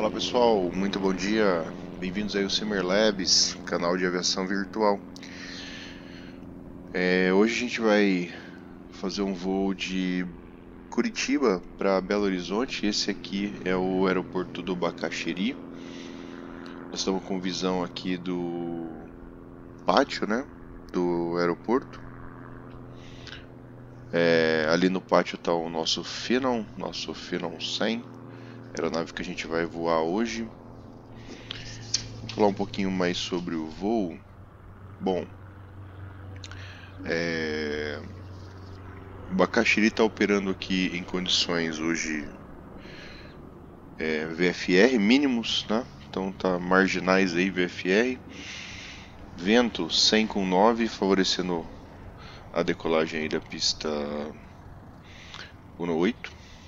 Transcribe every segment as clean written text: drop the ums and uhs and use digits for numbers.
Fala pessoal, muito bom dia, bem-vindos aí ao Simmer Labs, canal de aviação virtual. Hoje a gente vai fazer um voo de Curitiba para Belo Horizonte. Esse aqui é o aeroporto do Bacaxiri. Nós estamos com visão aqui do pátio, né, do aeroporto. Ali no pátio está o nosso Phenom 100, aeronave que a gente vai voar hoje. Vou falar um pouquinho mais sobre o voo. Bom, o Bacaxiri está operando aqui em condições hoje VFR mínimos, né? Então tá marginais aí VFR, vento 100 com 9, favorecendo a decolagem aí da pista 18.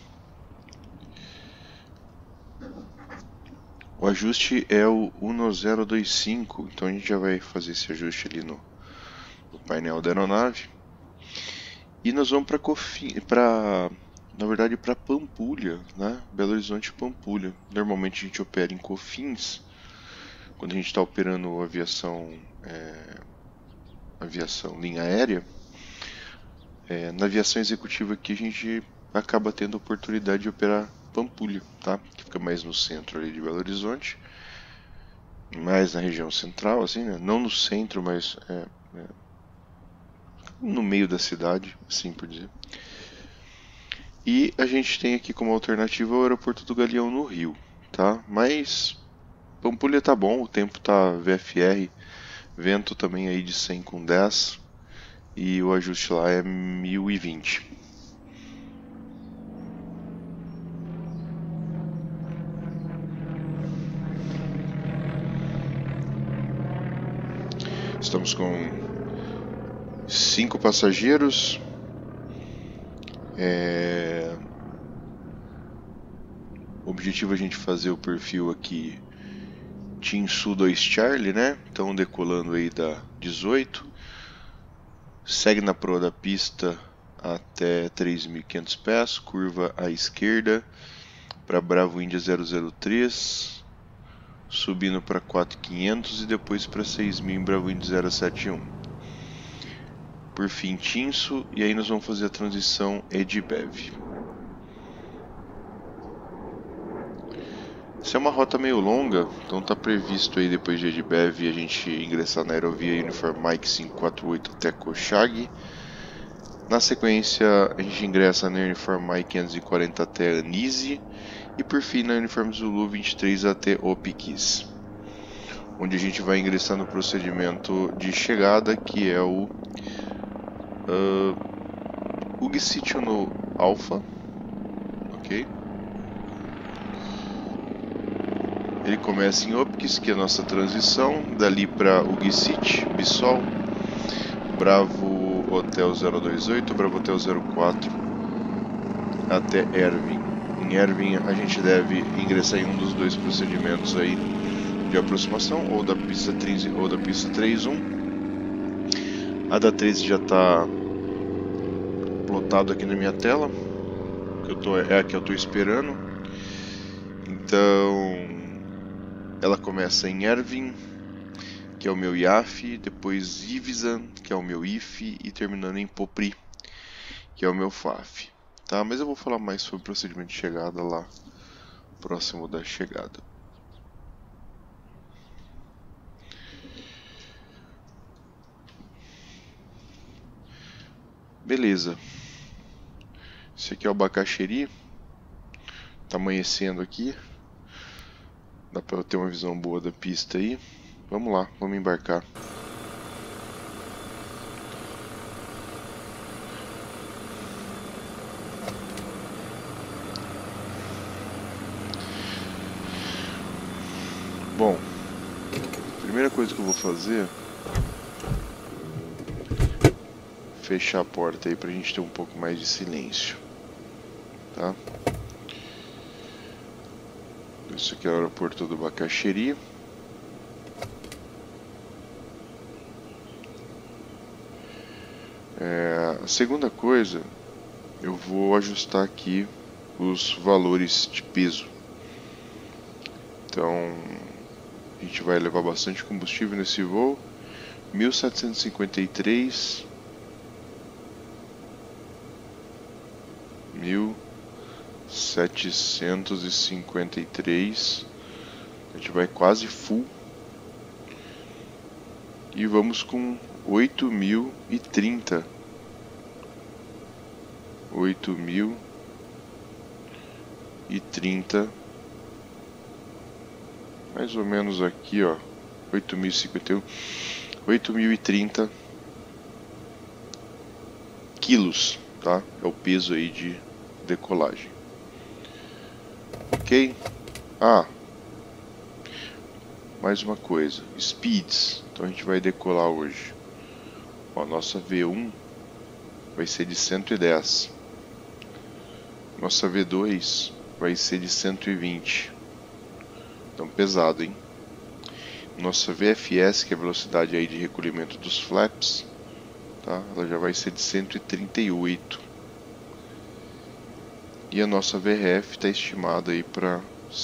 O ajuste é o 1025, então a gente já vai fazer esse ajuste ali no painel da aeronave. E nós vamos para Pampulha, né? Belo Horizonte e Pampulha. Normalmente a gente opera em Cofins, quando a gente está operando aviação linha aérea. Na aviação executiva aqui a gente acaba tendo a oportunidade de operar Pampulha, tá? Que fica mais no centro ali de Belo Horizonte, mais na região central, assim, né? Não no centro, mas no meio da cidade, assim por dizer. E a gente tem aqui como alternativa o aeroporto do Galeão no Rio, tá? Mas Pampulha tá bom, o tempo tá VFR, vento também aí de 100 com 10 e o ajuste lá é 1020. Estamos com 5 passageiros. O objetivo é a gente fazer o perfil aqui Team Sul 2 Charlie, né? Então decolando aí da 18. Segue na proa da pista até 3.500 pés, curva à esquerda para Bravo Índia 003, subindo para 4.500 e depois para 6.000 em Bravo Índia 071. Por fim, Tinso, e aí nós vamos fazer a transição EDBEV. Essa é uma rota meio longa, então está previsto aí depois de EDBEV a gente ingressar na aerovia Uniform Mike 548 até Kochag. Na sequência a gente ingressa na Uniform Mike 540 até Anise e por fim na Uniform Zulu 23 até Opikis, onde a gente vai ingressar no procedimento de chegada, que é o Uguisítio no Alpha, ok? Ele começa em Opikis, que é a nossa transição, dali para Uguisítio, Bissol, Bravo Hotel 028, Bravo Hotel 04 até Ervin. Em Ervin a gente deve ingressar em um dos dois procedimentos aí de aproximação, ou da pista 13 ou da pista 31. A da 13 já está plotado aqui na minha tela, é a que eu estou esperando. Então ela começa em Ervin, que é o meu IAF, depois Ivisa, que é o meu IF, e terminando em Popri, que é o meu FAF. Tá? Mas eu vou falar mais sobre o procedimento de chegada lá, próximo da chegada. Beleza. Esse aqui é o Bacaxiri. Tá amanhecendo aqui. Dá pra eu ter uma visão boa da pista aí. Vamos lá, vamos embarcar. Bom, a primeira coisa que eu vou fazer é fechar a porta aí pra gente ter um pouco mais de silêncio, tá? Isso aqui é o aeroporto do Bacaxiri. A segunda coisa, eu vou ajustar aqui os valores de peso. Então a gente vai levar bastante combustível nesse voo. 1753, 1753, a gente vai quase full. E vamos com 8030. 8030. Mais ou menos aqui, ó. 8051. 8030 quilos, tá? É o peso aí de decolagem. Ok? Mais uma coisa. Speeds. Então a gente vai decolar hoje. Ó, nossa V1 vai ser de 110. Nossa V2 vai ser de 120. Então pesado, hein? Nossa VFS, que é a velocidade aí de recolhimento dos flaps, tá? Ela já vai ser de 138. E a nossa VRF está estimada aí para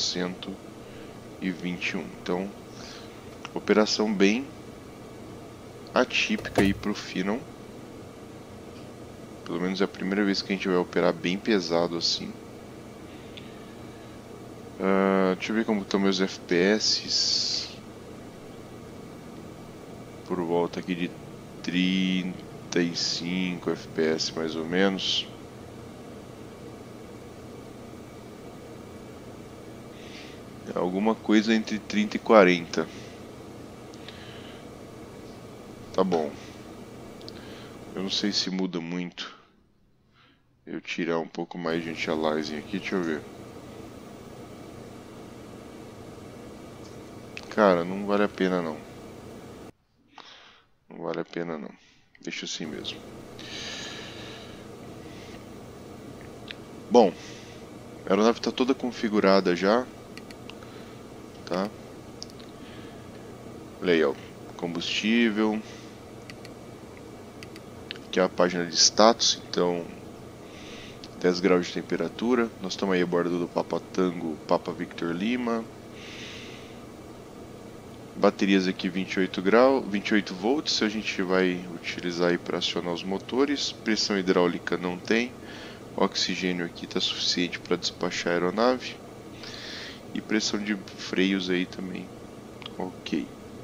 121. Então, operação bem atípica aí para o Phenom. Pelo menos é a primeira vez que a gente vai operar bem pesado assim. Deixa eu ver como estão meus FPS. Por volta aqui de 35 FPS mais ou menos. Alguma coisa entre 30 e 40. Tá bom. Eu não sei se muda muito eu tirar um pouco mais de anti-aliasing aqui, deixa eu ver. Cara, não vale a pena não. Não vale a pena não. Deixa assim mesmo. Bom, a aeronave está toda configurada já. Tá? Olha aí, ó. Combustível. Aqui é a página de status, então 10 graus de temperatura. Nós estamos aí a bordo do Papa Tango, Papa Victor Lima. Baterias aqui 28 volts, a gente vai utilizar aí para acionar os motores. Pressão hidráulica não tem. Oxigênio aqui está suficiente para despachar a aeronave. E pressão de freios aí também. Ok.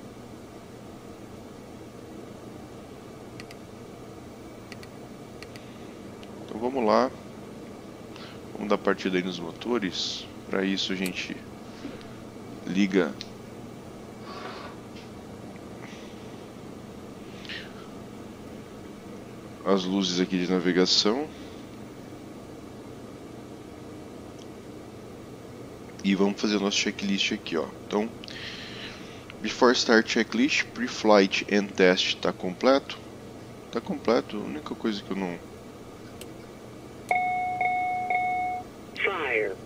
Então vamos lá. Vamos dar partida aí nos motores. Para isso a gente liga as luzes aqui de navegação. E vamos fazer o nosso checklist aqui, ó. Então, before start checklist, pre-flight and test tá completo. Tá completo, a única coisa que eu não... Fire.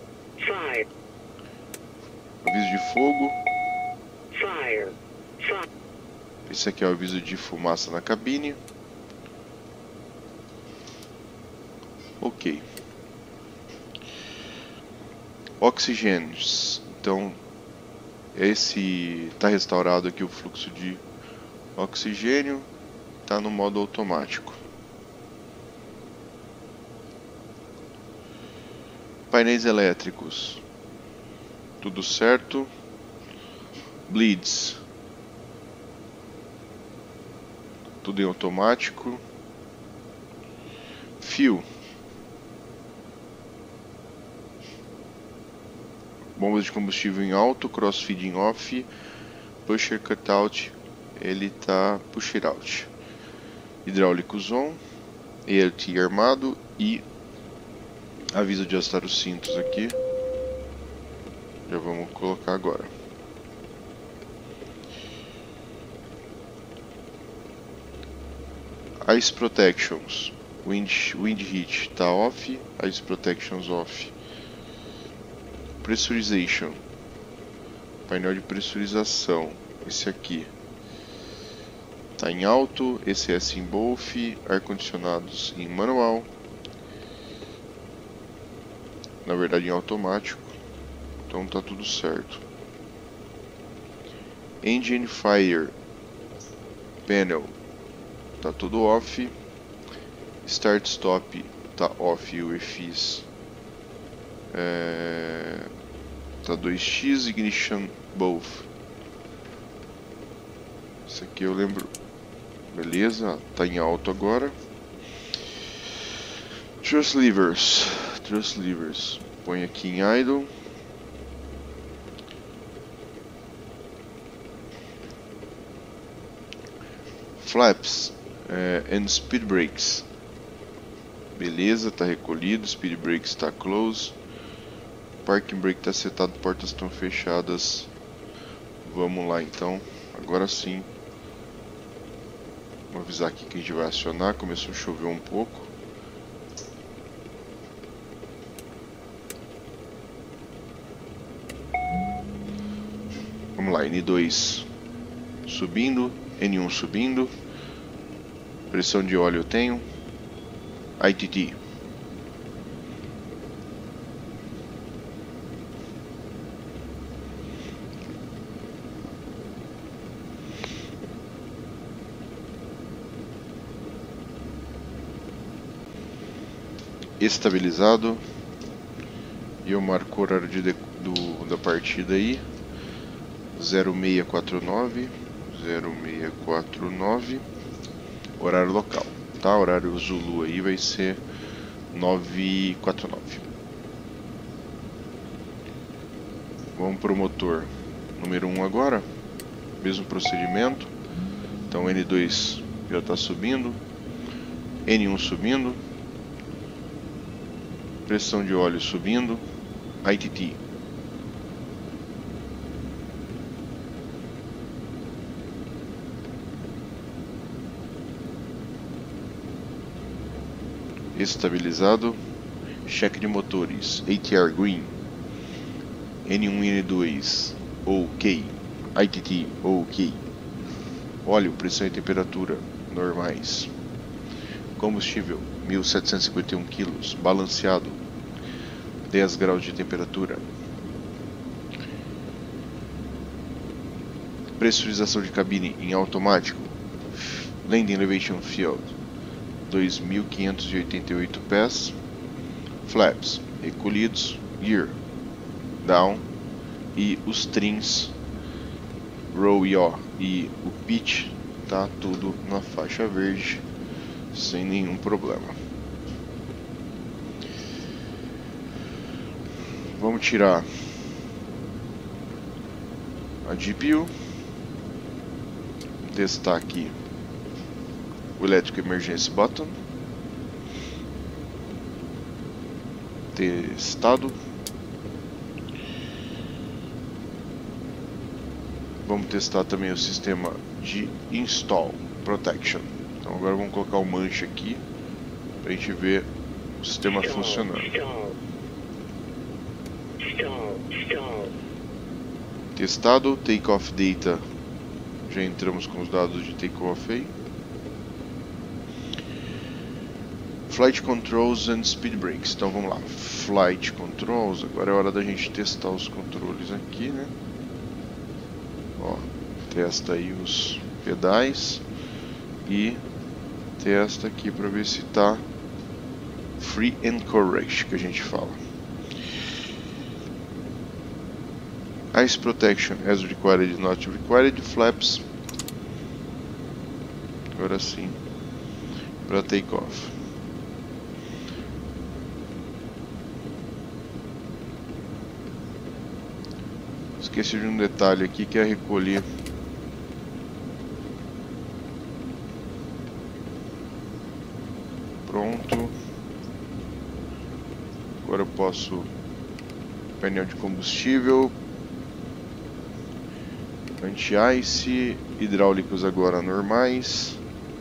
Aviso de fogo. Fire. Esse aqui é o aviso de fumaça na cabine. Ok. Oxigênios. Então, esse está restaurado aqui o fluxo de oxigênio. Está no modo automático. Painéis elétricos. Tudo certo. Bleeds. Tudo em automático. Fio. Bombas de combustível em alto, crossfeed off, pusher cutout, ele tá pusher out. Hidráulicos on, ELT armado e aviso de ajustar os cintos aqui. Já vamos colocar agora. Ice Protections, Wind Heat tá off, Ice Protections off. Pressurization, painel de pressurização, esse aqui está em alto, ECS em both, ar-condicionados em manual, na verdade em automático, então tá tudo certo. Engine Fire Panel tá tudo off. Start Stop tá off e o EFIS tá 2x. Ignition Both. Isso aqui eu lembro. Beleza, tá em alto agora. Thrust Levers. Põe aqui em idle. Flaps and Speed Brakes. Beleza, tá recolhido. Speed Brakes tá close. Parking Brake tá setado, portas estão fechadas. Vamos lá então. Agora sim. Vou avisar aqui que a gente vai acionar. Começou a chover um pouco. Vamos lá, N2 subindo, N1 subindo. Pressão de óleo eu tenho. ITT. Estabilizado. E eu marco o horário da partida aí. 0649. Horário local, tá? Horário Zulu aí vai ser 9h49. Vamos pro motor número 1 agora. Mesmo procedimento. Então N2 já está subindo. N1 subindo. Pressão de óleo subindo. ITT. Estabilizado. Cheque de motores. ATR green. N1 e N2 OK. ITT OK. Óleo, pressão e temperatura normais. Combustível 1751 kg. Balanceado. 10 graus de temperatura. Pressurização de cabine em automático. Landing Elevation Field 2.588 pés. Flaps recolhidos. Gear down. E os trims row yaw e o pitch tá tudo na faixa verde sem nenhum problema. Vamos tirar a GPU, testar aqui o Electric Emergency Button. Testado. Vamos testar também o sistema de Install Protection. Então agora vamos colocar o manche aqui para a gente ver o sistema funcionando. Testado. Takeoff Data. Já entramos com os dados de takeoff aí. Flight Controls and Speed Brakes. Então vamos lá. Flight Controls. Agora é hora da gente testar os controles aqui, né? Ó, testa aí os pedais e testa aqui para ver se tá free and correct, que a gente fala. Ice Protection as required, not required. Flaps. Agora sim, para takeoff. Esqueci de um detalhe aqui, que é recolher pronto. Agora eu posso painel de combustível, anti-ice, hidráulicos agora normais.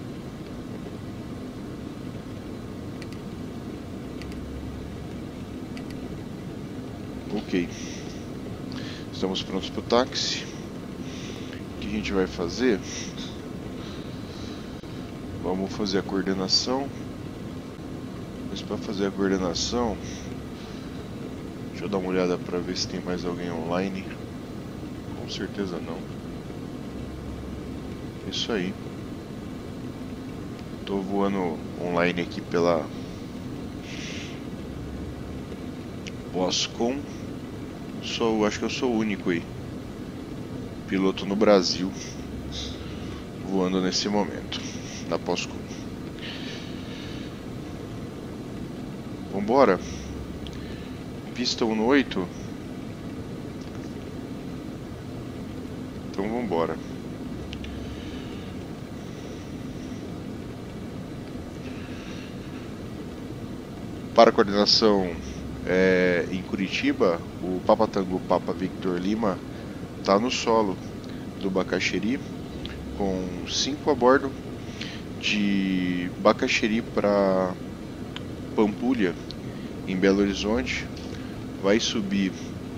Ok. Estamos prontos para o táxi. O que a gente vai fazer? Vamos fazer a coordenação. Mas para fazer a coordenação, deixa eu dar uma olhada para ver se tem mais alguém online. Com certeza não. Isso aí. Tô voando online aqui pela Poscom. Acho que eu sou o único aí, piloto no Brasil, voando nesse momento na Poscom. Vambora. Pista 18. Então vambora. Para a coordenação em Curitiba, o Papa Tango Papa Victor Lima está no solo do Bacaxeri, com 5 a bordo, de Bacaxeri para Pampulha, em Belo Horizonte. Vai subir,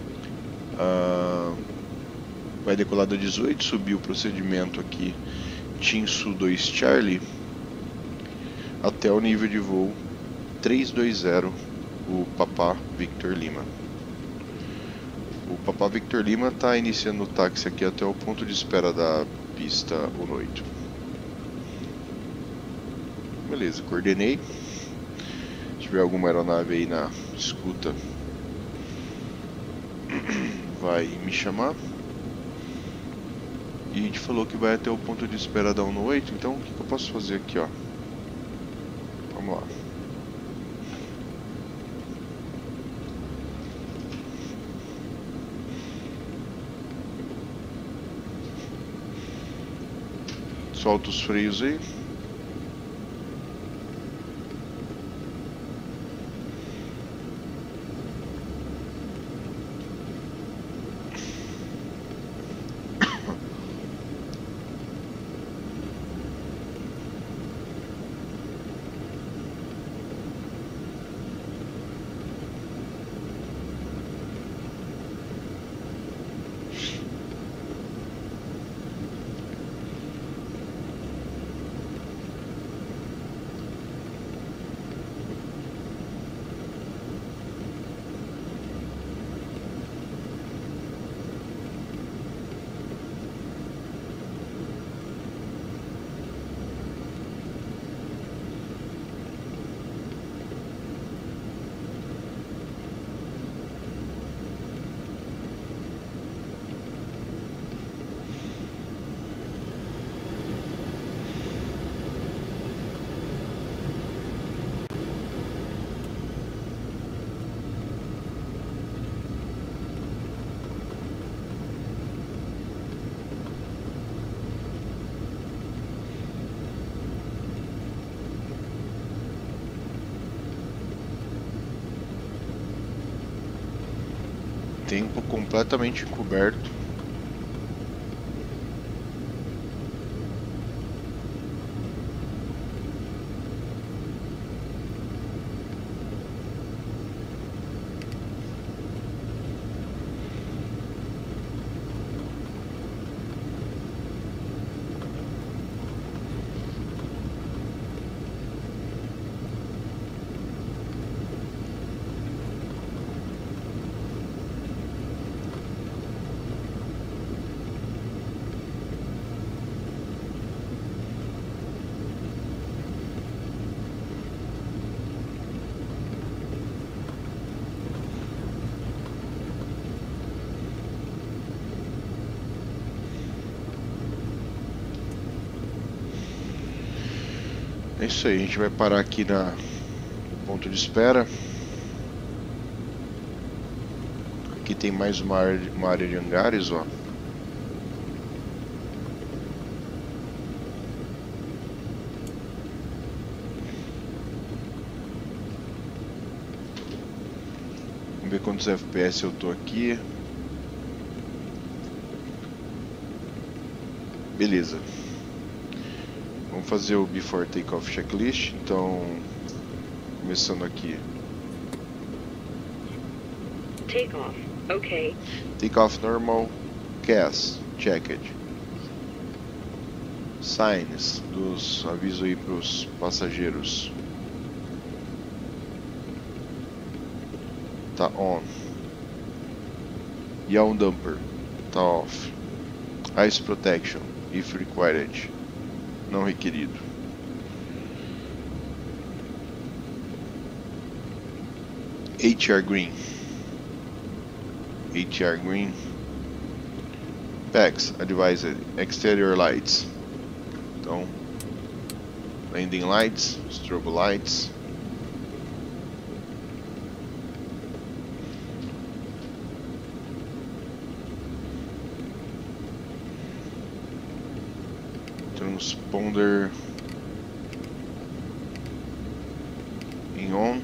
vai decolar da 18, subir o procedimento aqui Tinsu 2 Charlie até o nível de voo 320, o Papa Victor Lima. O Papa Victor Lima está iniciando o táxi aqui até o ponto de espera da pista 18. Beleza, coordenei. Se tiver alguma aeronave aí na escuta, vai me chamar. E a gente falou que vai até o ponto de espera da 18, então o que eu posso fazer aqui, ó? Vamos lá. Solta os freios aí. Tempo completamente encoberto. É isso aí, a gente vai parar aqui no ponto de espera. Aqui tem mais uma área de hangares, ó. Vamos ver quantos FPS eu tô aqui. Beleza. Vamos fazer o Before Takeoff Checklist. Então, começando aqui. Takeoff. Okay. Takeoff normal. CAS. Checked. Signs dos avisos aí para os passageiros. Tá on. Yaw Dumper. Tá off. Ice Protection, if required. não requerido. HR Green. HR Green. Packs Advised Exterior Lights. Então, Landing Lights, Strobe Lights. Transponder em on.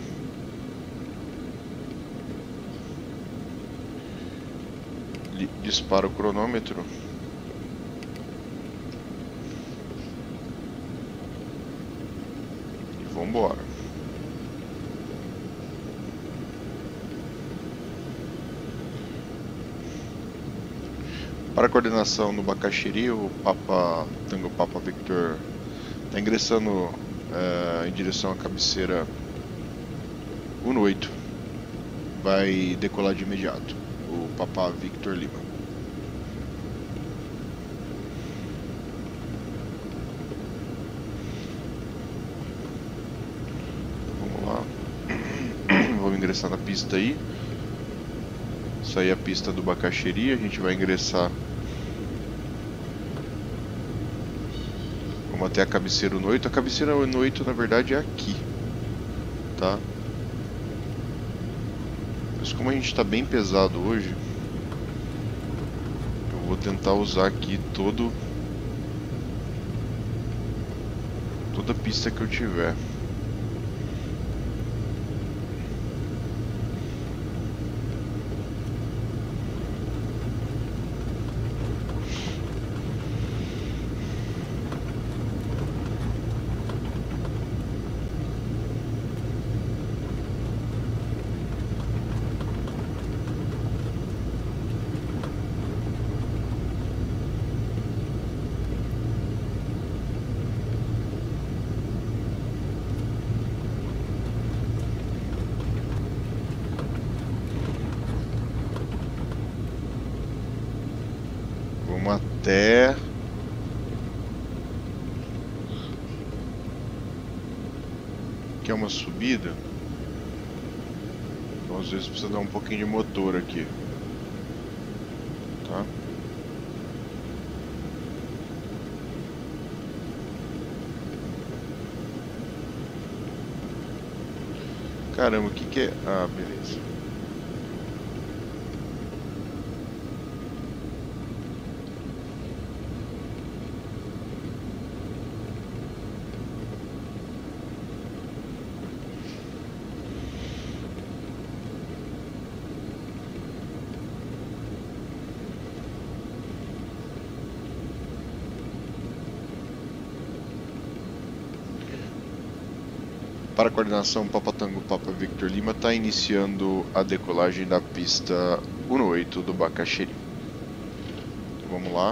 Dispara o cronômetro. E vambora. Para a coordenação no Bacaxiri, o Tango Papa Victor está ingressando em direção à cabeceira 1-8. Vai decolar de imediato. O Papa Victor Lima. Vamos lá. Vamos ingressar na pista aí. Essa aí é a pista do Bacaxiri. A gente vai ingressar. Vamos até a cabeceira 1-8. A cabeceira 1-8 na verdade é aqui, tá? Mas como a gente está bem pesado hoje, eu vou tentar usar aqui toda a pista que eu tiver. Até que é uma subida, então às vezes precisa dar um pouquinho de motor aqui, tá? Caramba, o que é? Ah, beleza. Para a coordenação, Papa Tango Papa Victor Lima está iniciando a decolagem da pista 1-8 do Bacaxiri. Então, vamos lá.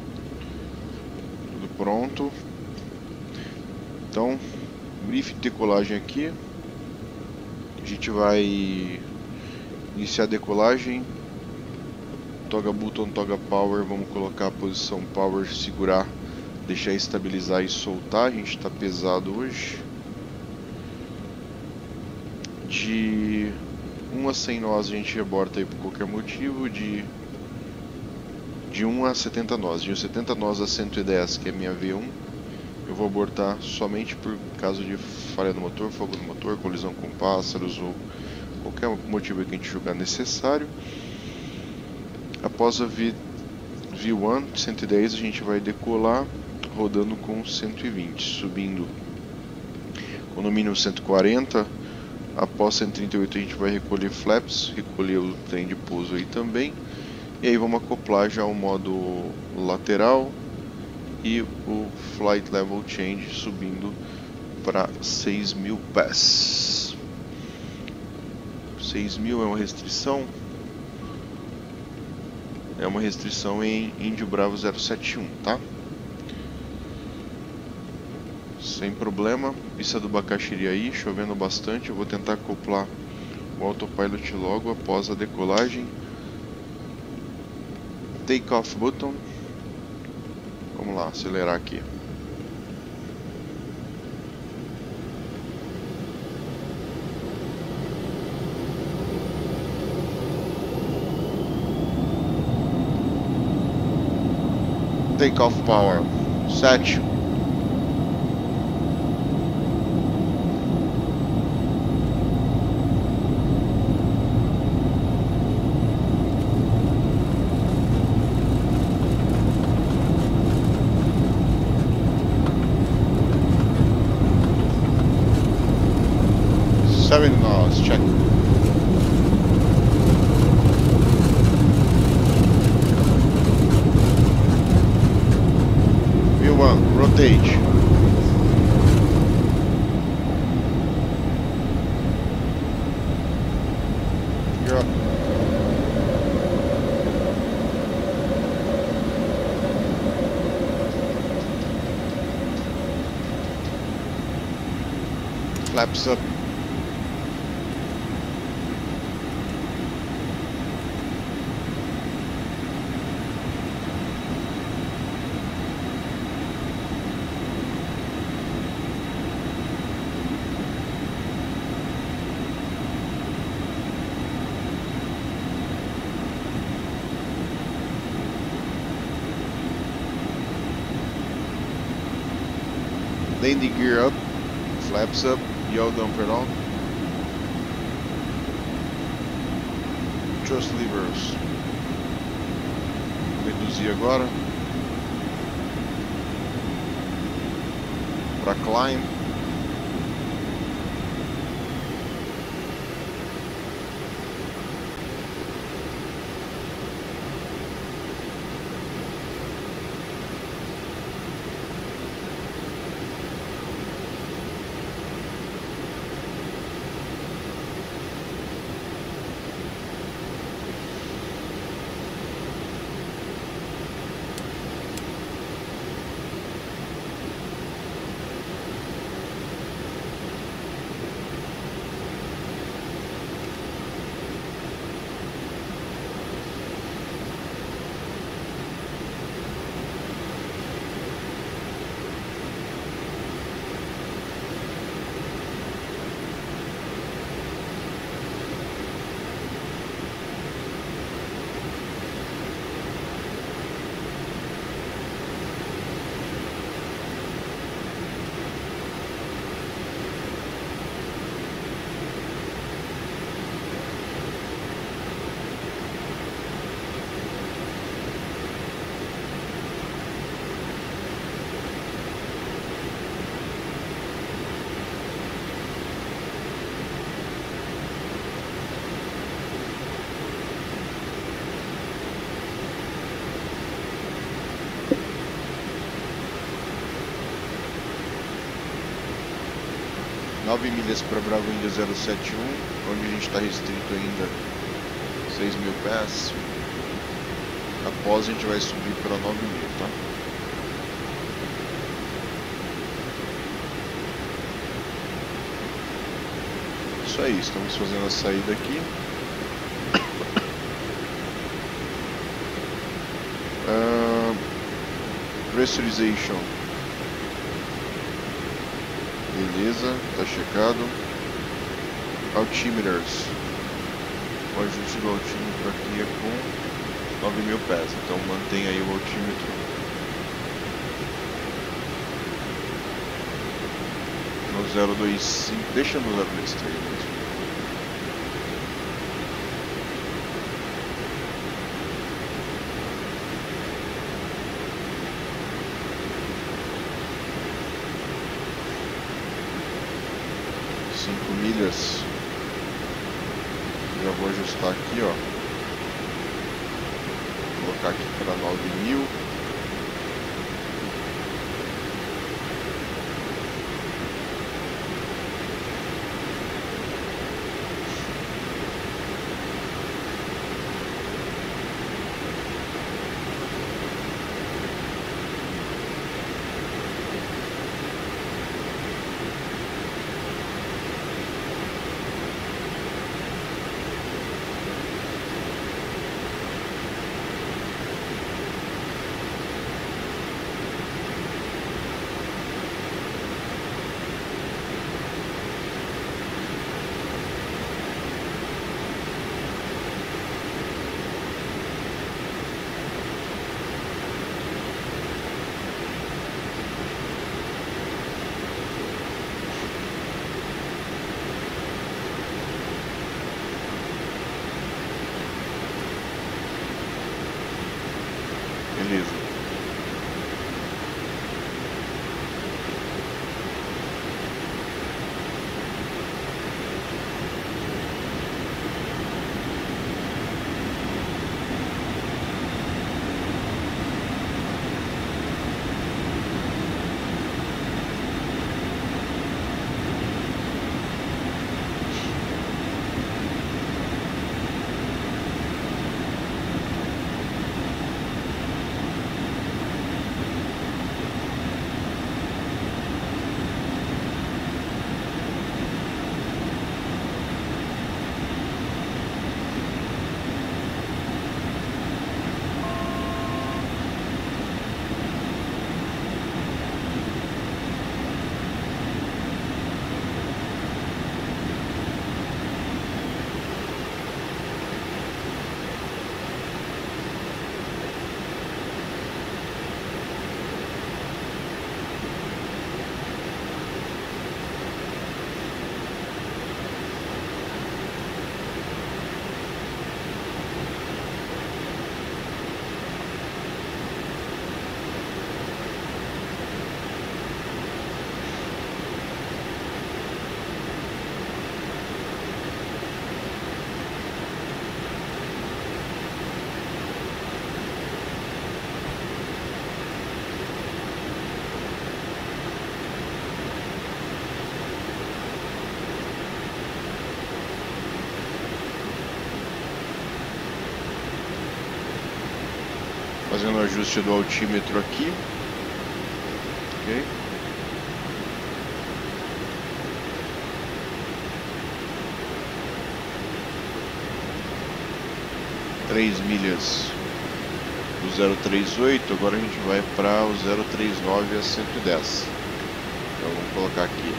Tudo pronto. Então, briefing de decolagem aqui. A gente vai iniciar a decolagem. Toga Button, Toga Power. Vamos colocar a posição Power, segurar, deixar estabilizar e soltar. A gente está pesado hoje. De 1 a 100 nós a gente aborta aí por qualquer motivo, de 1 a 70 nós, de 70 nós a 110, que é minha V1, eu vou abortar somente por caso de falha no motor, fogo no motor, colisão com pássaros ou qualquer motivo que a gente julgar necessário. Após a V1 110 a gente vai decolar rodando com 120, subindo com no mínimo 140. Após 138 a gente vai recolher flaps, recolher o trem de pouso aí também. E aí vamos acoplar já o modo lateral e o Flight Level Change subindo para 6.000 pés. 6.000 é uma restrição? É uma restrição em Índio Bravo 071, tá? Sem problema. Pista do Bacaxiri aí, chovendo bastante. Eu vou tentar acoplar o autopilot logo após a decolagem. Take off button. Vamos lá, acelerar aqui. Takeoff power 7. Seven knots, check. View 1, rotate. You're up. Flaps up. Landing gear up, flaps up, yaw damper down. Thrust levers. Reduzir agora. Para climb. Nove milhas para Bravo India 071, onde a gente está restrito ainda 6.000 pés. Após a gente vai subir para 9.000, tá? Isso aí, estamos fazendo a saída aqui. Pressurization. Beleza, tá checado. Altimeters. O ajuste do altímetro aqui é com 9.000 pés, então mantém aí o altímetro no 025, deixa no 023 mesmo. Milhas. Já vou ajustar aqui, ó. Vou colocar aqui para 9.000. Beleza. Fazendo o ajuste do altímetro aqui. Ok. Três milhas do 038, agora a gente vai para o 039 a 110. Então vamos colocar aqui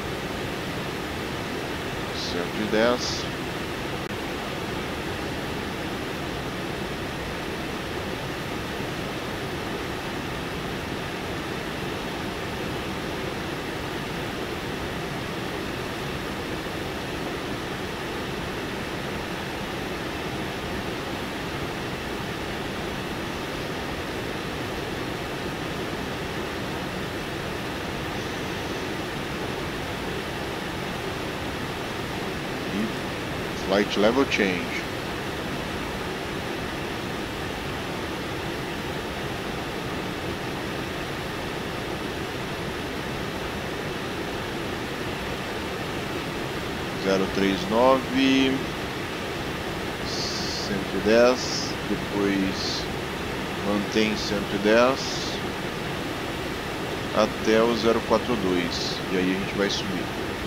110. Flight level change. Zero 39, 110, depois mantém 110 até o 042 e aí a gente vai subir.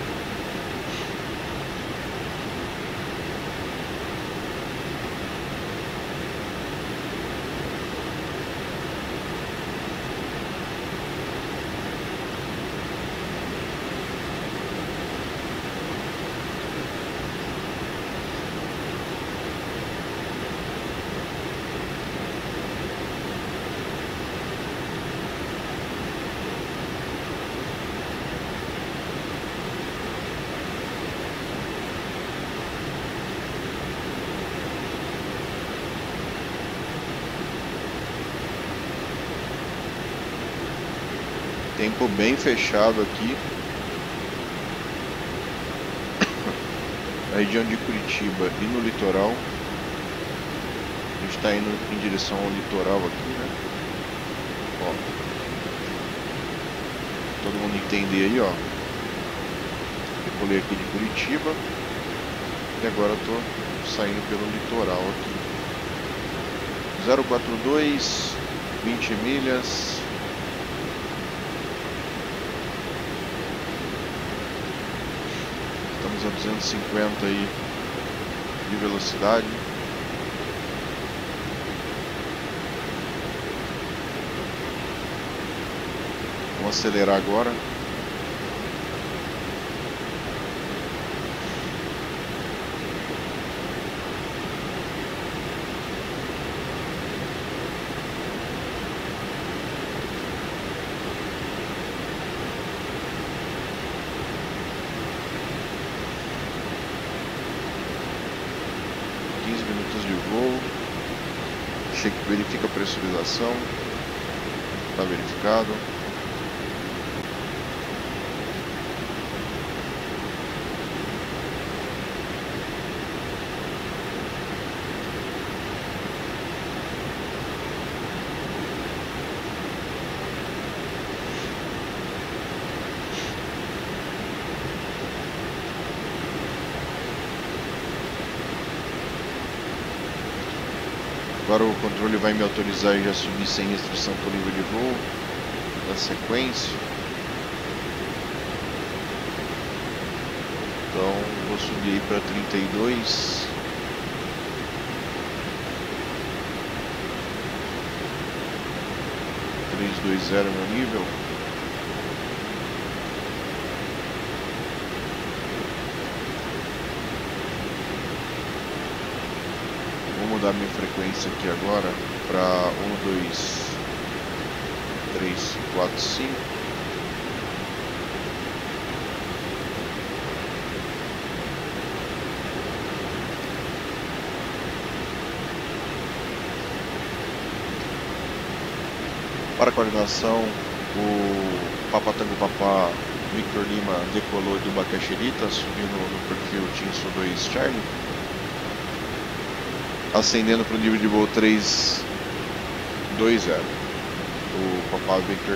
Tempo bem fechado aqui. A região de Curitiba e no litoral. A gente está indo em direção ao litoral aqui, né? Ó. Todo mundo entender aí, ó. Decolei aqui de Curitiba. E agora eu tô saindo pelo litoral aqui. 042, 20 milhas. A 250 aí de velocidade. Vamos acelerar agora. Verifica a pressurização. Tá verificado. Agora o controle vai me autorizar e já subir sem restrição para o nível de voo da sequência. Então vou subir aí para 32. Meu nível. Vou mudar minha frequência aqui agora para 1, 2, 3, 4, 5. Para a coordenação, o Papa Tango Papá Victor Lima decolou do Bacaxerita, subindo no perfil Tinso 2 Charlie, ascendendo para o nível de voo 320, o Papá Victor.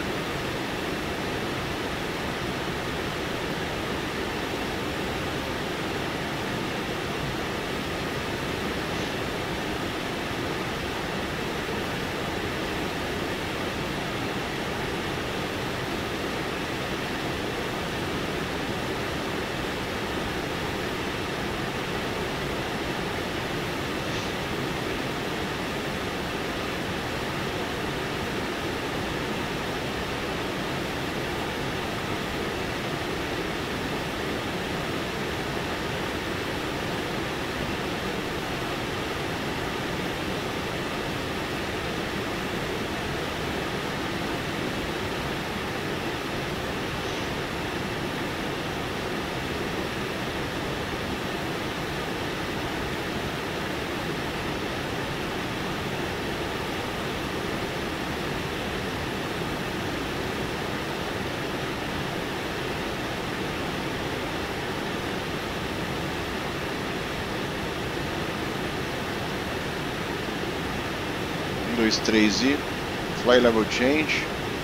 E fly level change.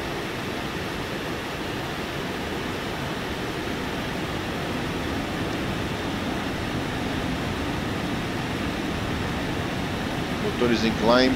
Motores em climb.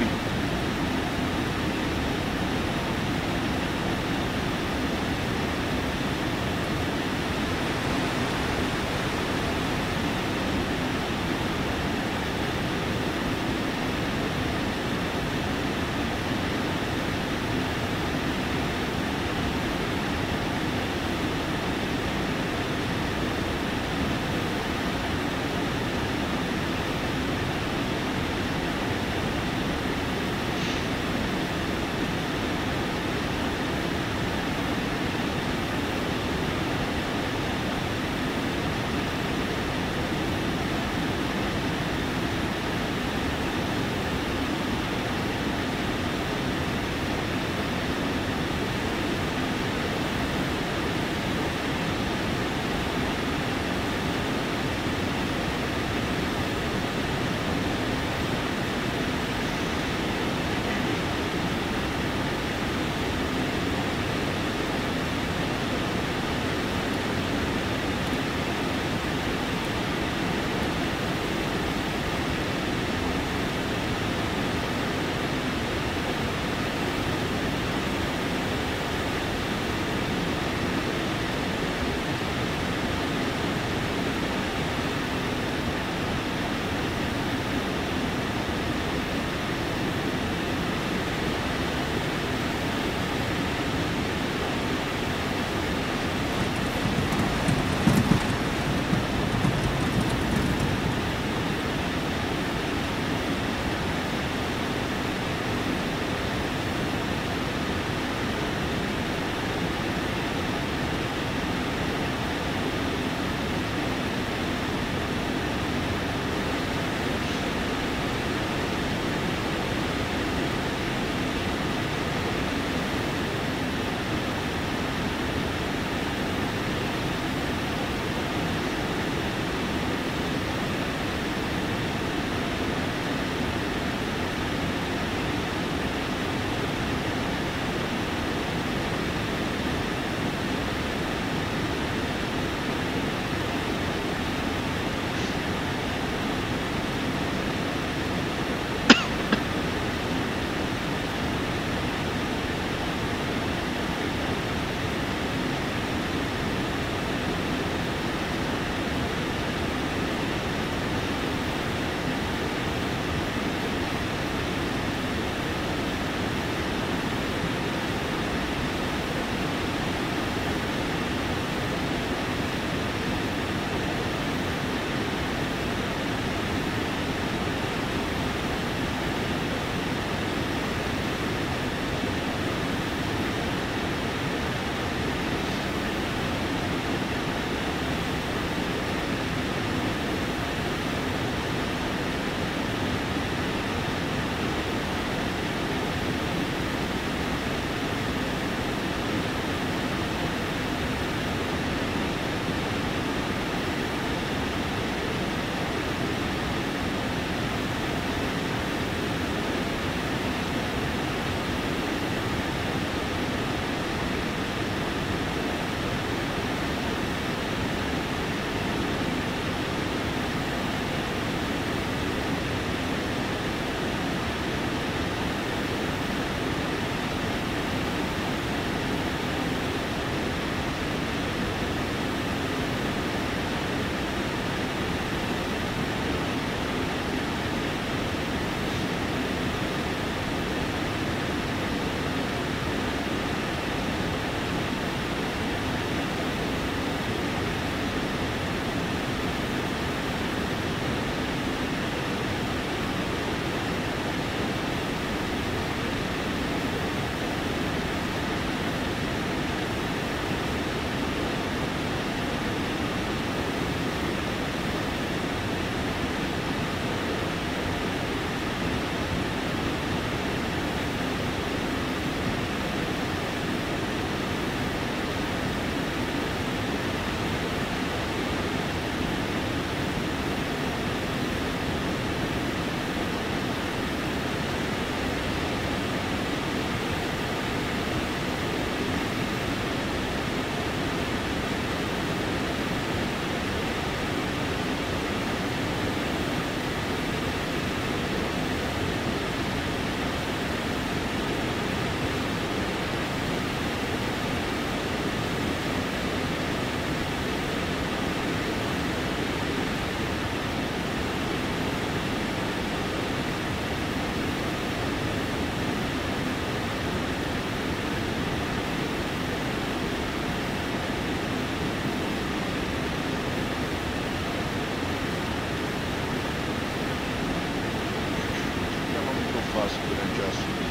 fácil durante a subida.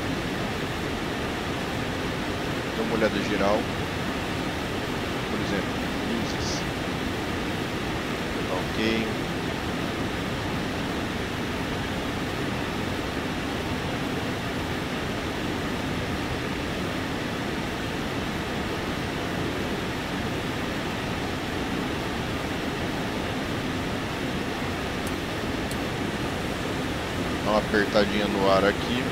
Dá uma olhada geral. Por exemplo, luzes. Tá ok. Dá uma apertadinha no ar aqui.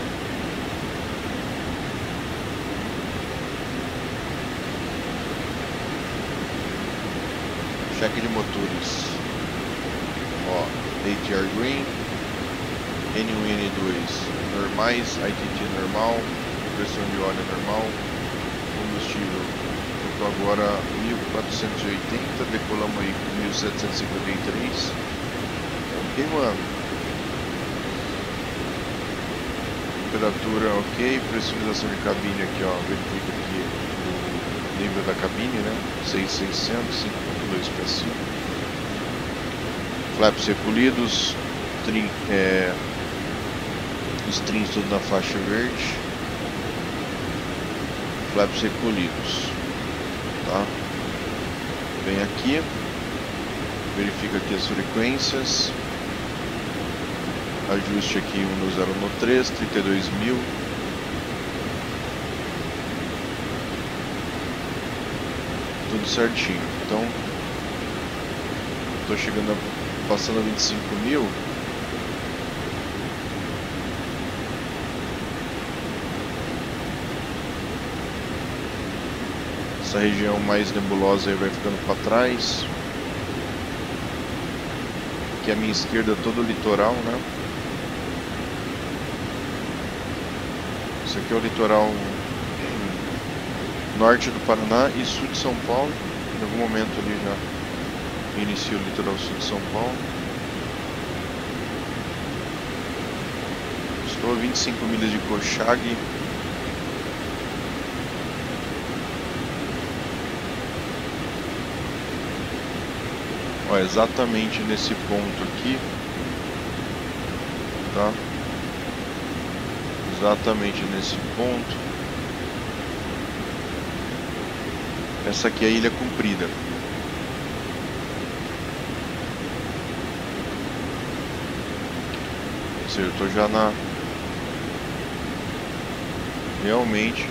Cheque de motores. Ó, ATR Green, N1 e N2 normais, ITT normal, pressão de óleo normal, combustível. Eu tô agora 1480, decolamos aí com 1753. Ok, mano. Temperatura ok, pressurização de cabine aqui, ó, verifica aqui o nível da cabine, né, 6600, 5.2 para cima. Flaps recolhidos, os trims tudo na faixa verde. Flaps recolhidos, tá? Vem aqui, verifica aqui as frequências. Ajuste aqui 1 no 0 no 3, 32.000. Tudo certinho. Então, estou chegando passando a 25.000. Essa região mais nebulosa aí vai ficando para trás. Aqui à minha esquerda todo o litoral, né? Isso aqui é o litoral norte do Paraná e sul de São Paulo. Em algum momento ali já inicia o litoral sul de São Paulo. Estou a 25 milhas de Cochag. Ó, exatamente nesse ponto aqui, tá? Exatamente nesse ponto. Essa aqui é a Ilha Comprida. Ou seja, eu tô já realmente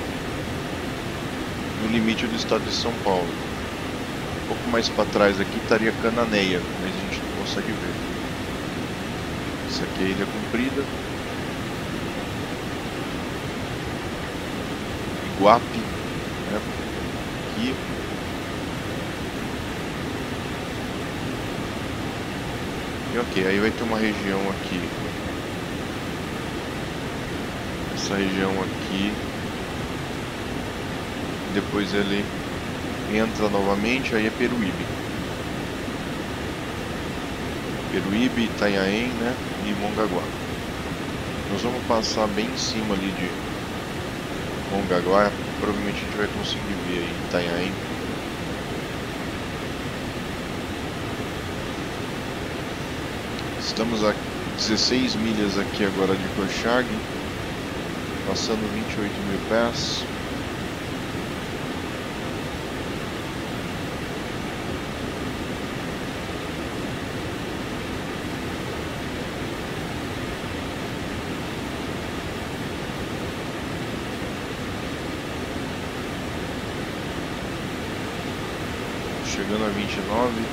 no limite do estado de São Paulo. Um pouco mais para trás aqui estaria Cananéia, mas a gente não consegue ver. Essa aqui é a Ilha Comprida. Iguape, né? Aqui. E ok, aí vai ter uma região aqui. Essa região aqui. Depois ele entra novamente, aí é Peruíbe. Peruíbe, Itanhaém, né? E Mongaguá. Nós vamos passar bem em cima ali de Mongaguá. Provavelmente a gente vai conseguir ver aí Itanhaém. Estamos a 16 milhas aqui agora de Cochag, passando 28.000 pés. Chegando a 29.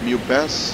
1000 pés.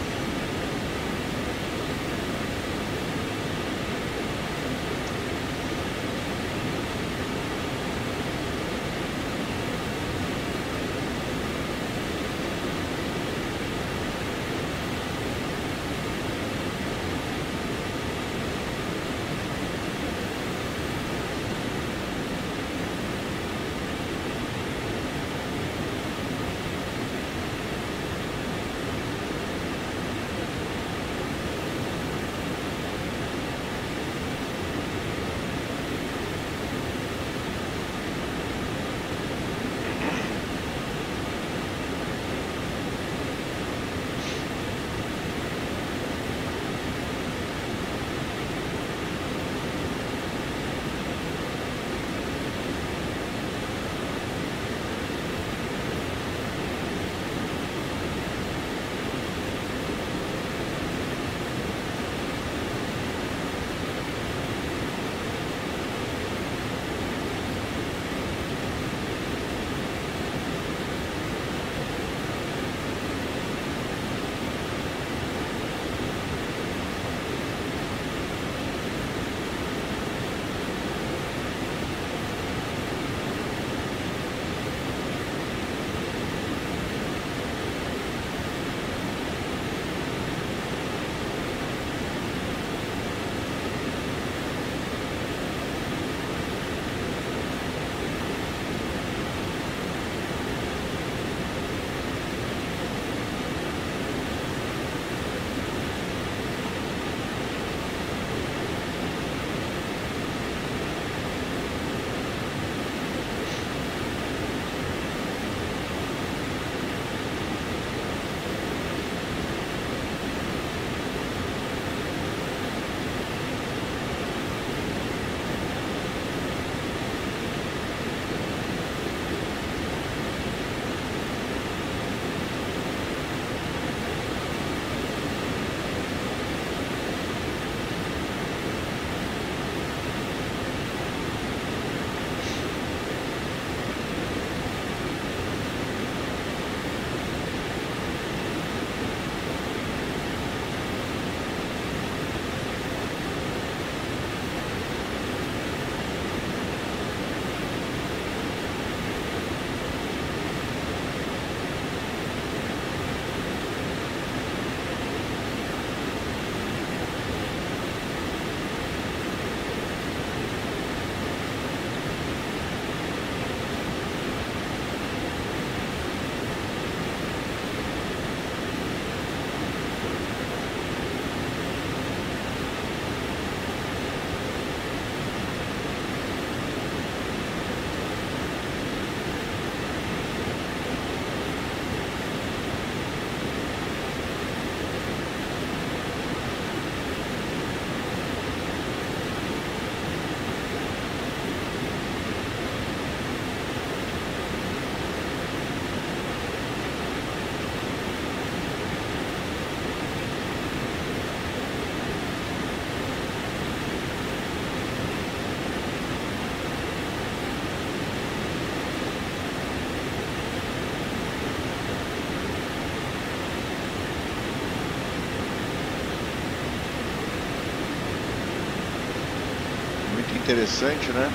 Interessante, né?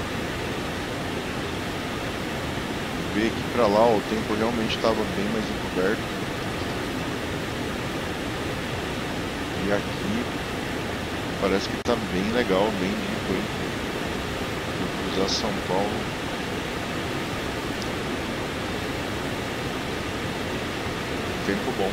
Ver aqui pra lá, ó, o tempo realmente estava bem mais encoberto. E aqui parece que tá bem legal, bem limpo, hein? Vou cruzar São Paulo. Tempo bom.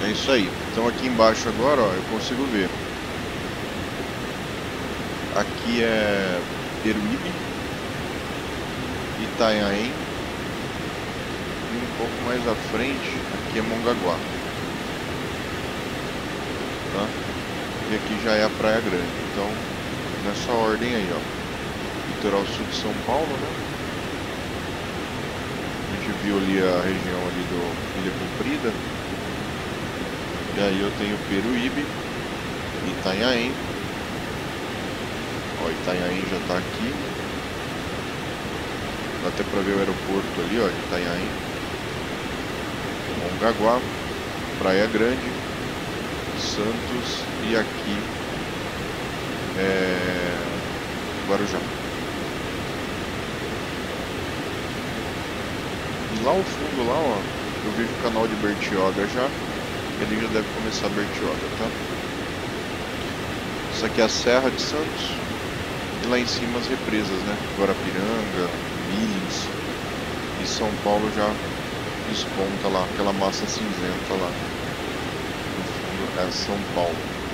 É isso aí. Então aqui embaixo agora, ó, eu consigo ver. Aqui é Peruíbe, Itanhaém, e um pouco mais à frente, aqui é Mongaguá. Tá? E aqui já é a Praia Grande. Então, nessa ordem aí, ó. Litoral sul de São Paulo, né? A gente viu ali a região ali do Ilha Comprida. E aí eu tenho Peruíbe, Itanhaém. Ó, Itanhaém já tá aqui. Dá até pra ver o aeroporto ali, ó, de Itanhaém. Mongaguá, Praia Grande, Santos e aqui é Guarujá. E lá ao fundo, lá, ó, eu vejo o canal de Bertioga já. Ele já deve começar Bertioga, tá? Isso aqui é a Serra de Santos. E lá em cima as represas, né? Guarapiranga, Billings. E São Paulo já desponta lá, aquela massa cinzenta lá. No fundo é São Paulo.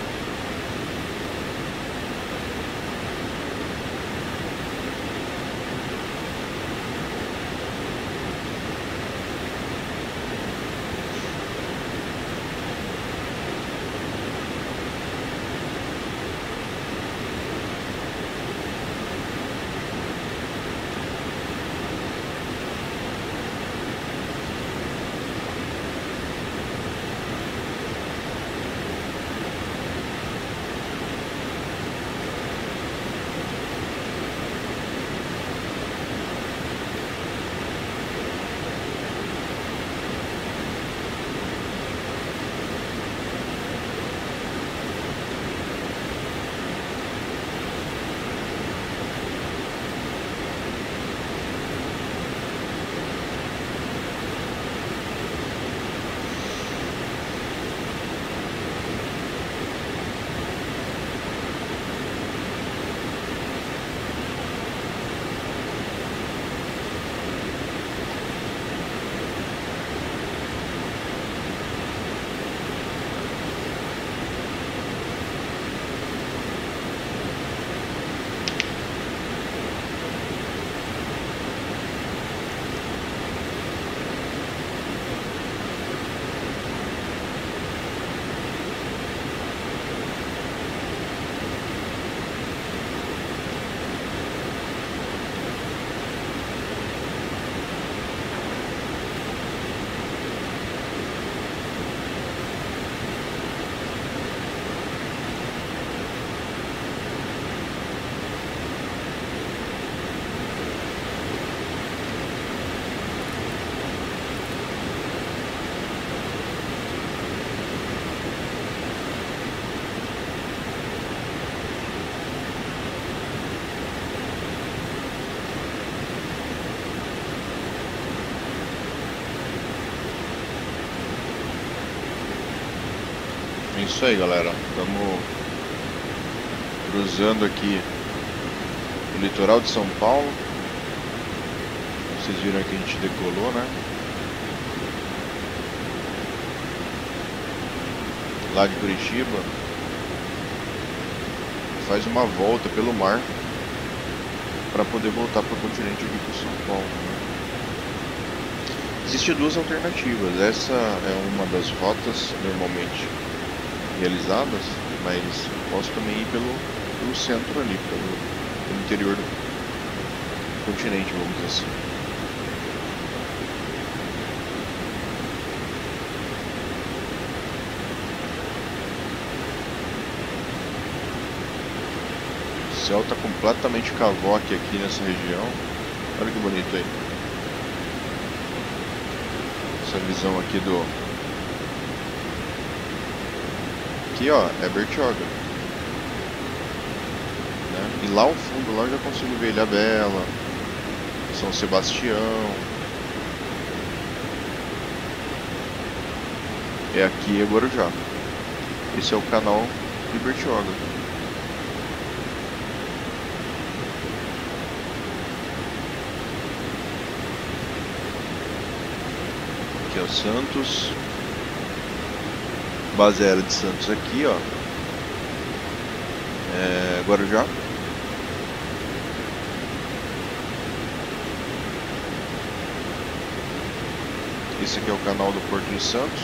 É isso aí, galera. Estamos cruzando aqui o litoral de São Paulo. Vocês viram que a gente decolou, né? Lá de Curitiba. Faz uma volta pelo mar para poder voltar para o continente aqui para São Paulo, né? Existem duas alternativas. Essa é uma das rotas normalmente realizadas, mas posso também ir pelo centro ali, pelo interior do continente, vamos dizer assim. O céu está completamente cavoque aqui nessa região. Olha que bonito aí. Essa visão aqui do... Aqui, ó, é Bertioga, né? E lá ao fundo, lá eu já consigo ver Ilhabela, São Sebastião. É aqui é Guarujá. Esse é o canal de Bertioga. Aqui é o Santos. Base aérea de Santos aqui, ó. Guarujá. Esse aqui é o canal do Porto de Santos.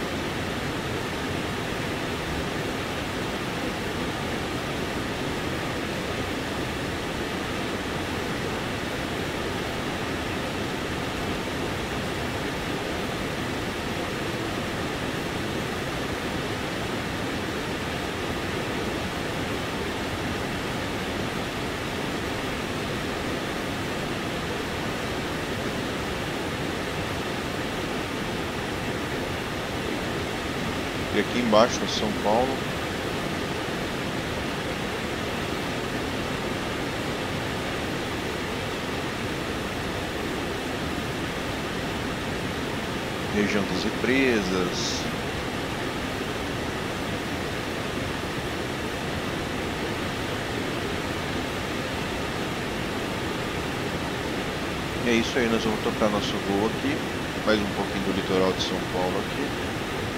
E aqui embaixo é São Paulo. Região das Represas. E é isso aí, nós vamos tocar nosso voo aqui. Mais um pouquinho do litoral de São Paulo aqui.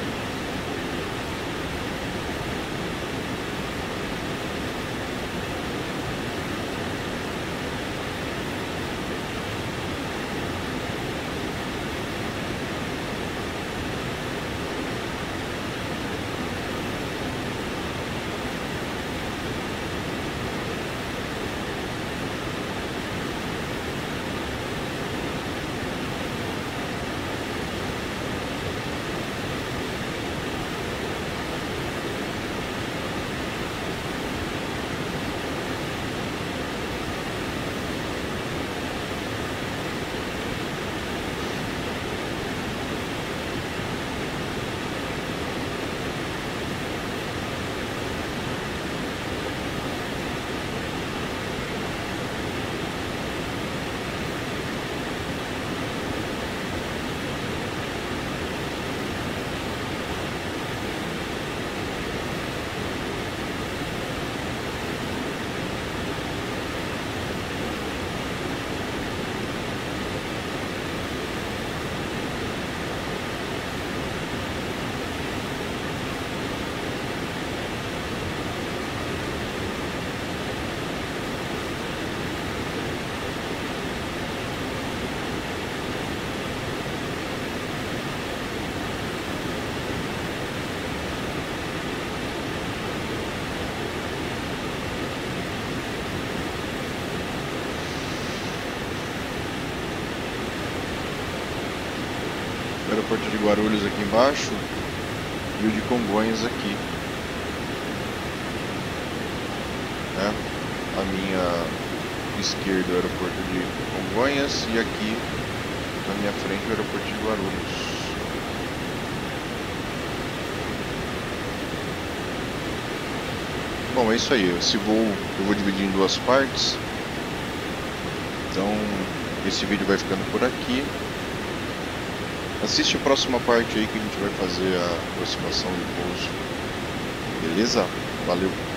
Aeroporto de Guarulhos aqui embaixo e o de Congonhas aqui, né? A minha esquerda é o aeroporto de Congonhas e aqui na minha frente o aeroporto de Guarulhos. Bom, é isso aí, esse voo eu vou dividir em duas partes, então esse vídeo vai ficando por aqui. Assiste a próxima parte aí que a gente vai fazer a aproximação do pouso. Beleza? Valeu!